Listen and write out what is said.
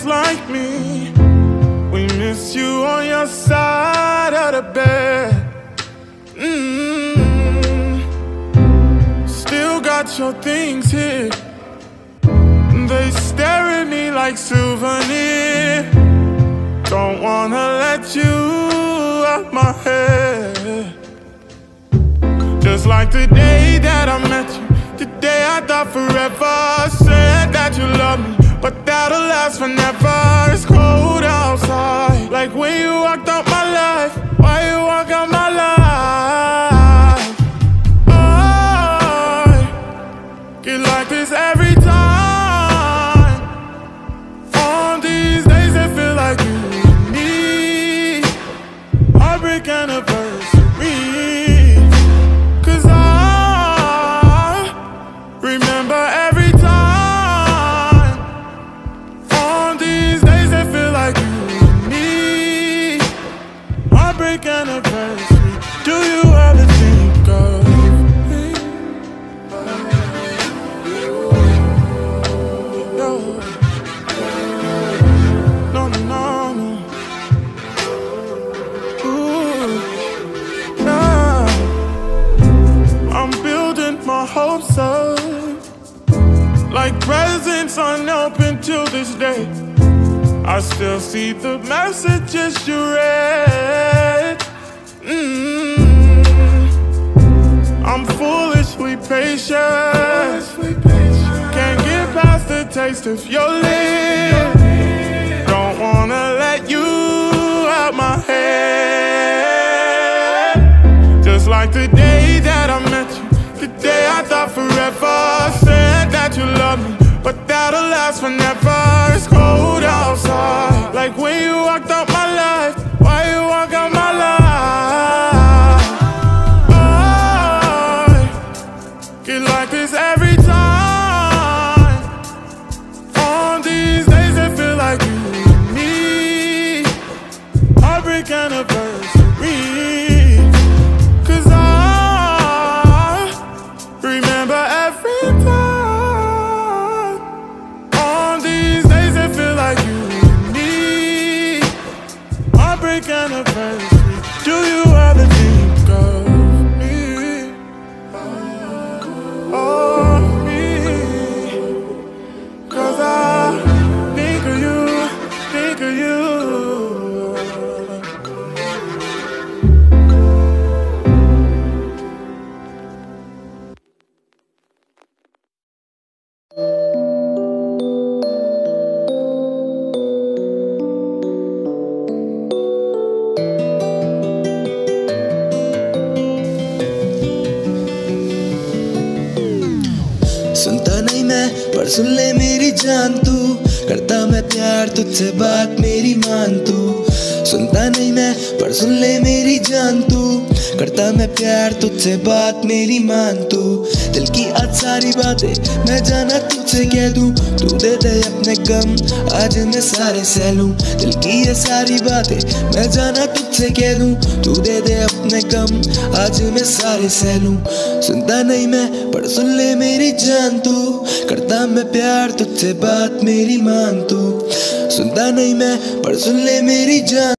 like me. We miss you on your side of the bed. Still got your things here. They stare at me like souvenirs. Don't wanna let you out my head. Just like the day that I met you, the day I thought forever. Said that you love me, but that'll last forever. It's cold outside, like when you walked out my life. Why you walk out my life? I get like this every time. On these days it feel like you and me. Heartbreak anniversary. Cause I remember every time. On these days it feel like you and me. Heartbreak anniversary. Do you ever think of me? No, no, no, no. Ooh, nah. I'm building my hopes up, like presents unopened till this day. I still see the messages you read. I'm foolishly patient. Can't get past the taste of your lips. Don't wanna let you out my head. Just like the day that I met you, the day I thought forever. Said that you love me, but that'll last forever. It's cold outside, like when you walked out my life. Why you walk out my life? I get like this every time. On these days it feel like you and me. Heartbreak anniversary. Cause I remember every time. On these days it feel like you and me. Heartbreak anniversary. Do you ever think of me? Oh, me. Cause I think of you, think of you. सुनता नहीं मैं पर सुन ले मेरी जान तू, करता मैं प्यार तुझसे बात मेरी मान तू। सुनता नहीं मैं पर सुन ले मेरी जान तू, करता मैं प्यार तुझसे बात मेरी मान तू। दिल की आज सारी बातें मैं जाना तुझसे कह दूं, तू दे दे अपने गम आज मैं सारे सह लूं। दिल की ये सारी बातें मैं जाना तुझसे कह दूं, तू दे दे अपने गम आज मैं सारे सह लूं। सुनता नहीं मैं पर सुन ले मेरी जान तू, करता मैं प्यार तुझसे बात मेरी मान तू। सुनता नहीं मैं पर सुन ले मेरी जान।